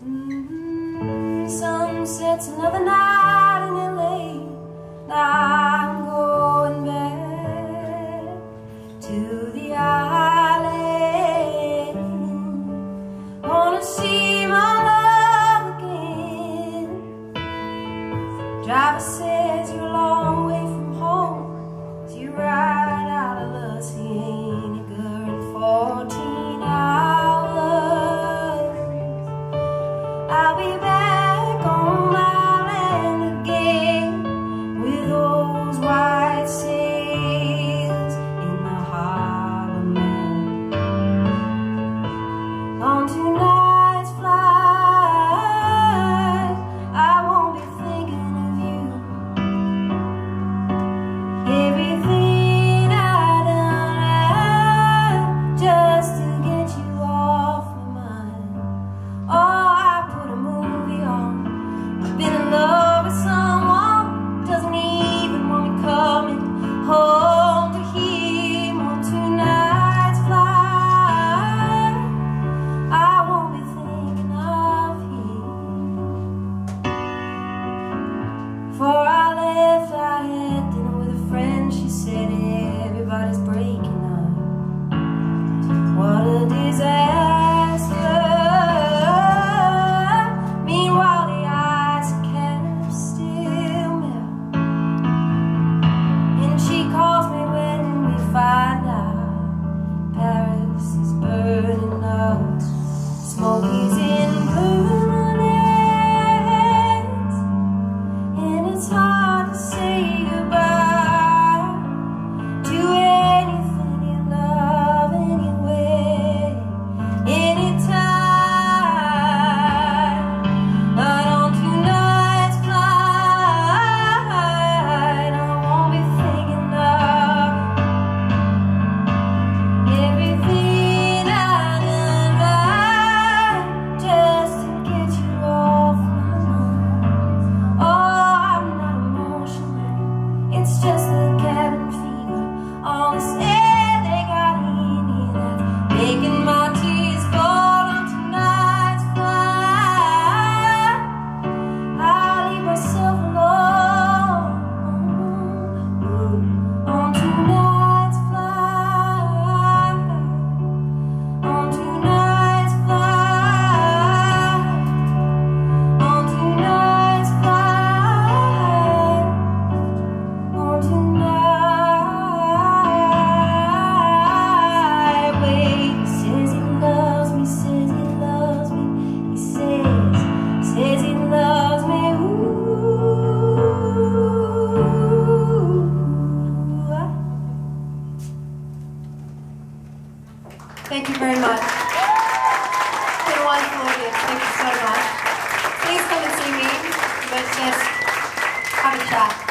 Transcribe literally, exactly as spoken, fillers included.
Mm-hmm. Sunset's another night in L A. Now I'm going back to the island. Wanna see my love again. Driver says you're a long way from home, so you ride out of La Cienega in fourteen hours. I'll be back on my land again with those white sails in the harbor, man. On tonight's flight, I won't be thinking of you. Everything I done just to get you off my mind. Oh, been in love with someone who doesn't even want me coming home to him. On tonight's flight, I won't be thinking of him. Before I left, I had dinner with a friend. She said everybody's breaking up. What a disaster. Smokies in permanent, and it's hard to say goodbye to anything you love anyway, anytime. But on tonight's flight, I won't be thinking of everything I just the cabin fever, all this air they got in me that's making my tears fall. On tonight's flight, I leave myself alone. On tonight's flight, on tonight's flight, on tonight's flight. Tonight, wait, he says he loves me, says he loves me, he says, says he loves me, ooh. Thank you very much. It's been a wonderful audience. Thank you so much. Please come and see me. Let's just have a chat.